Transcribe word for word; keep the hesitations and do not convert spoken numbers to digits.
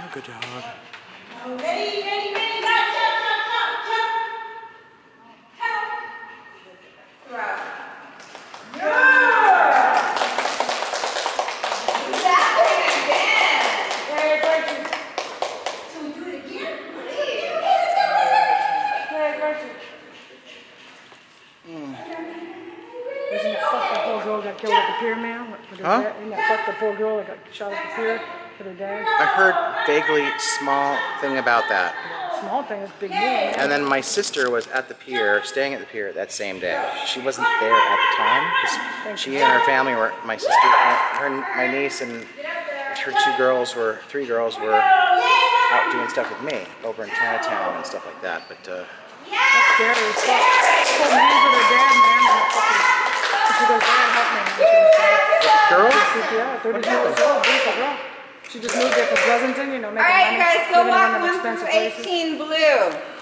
Good dog. Oh, ready, ready, ready, go, jump, jump, jump, jump. Help. Throw. Yeah. Exactly again. Wait, wait. So we do it again? Please. Wait, wait. Mm. Isn't that fuck the poor girl got killed at the pier, man? With her Huh? dad? Isn't that fuck the poor girl that got shot at the pier with her dad? I heard vaguely small thing about that. Small thing is big news, man. And then my sister was at the pier, staying at the pier that same day. She wasn't there at the time because she and her family were, my sister, her, my niece and her two girls were, three girls were out doing stuff with me over in Chinatown and stuff like that. But uh, That's scary as fuck. She told me with her dad, man, and the fucking, she goes, Dad, help me, man. She was dead. girl? Yeah, thirty-two years old, decent girl. She just moved there from Pleasanton, you know, making All right, money, guys, go living in walk one of one the expensive through places. eighteen blue.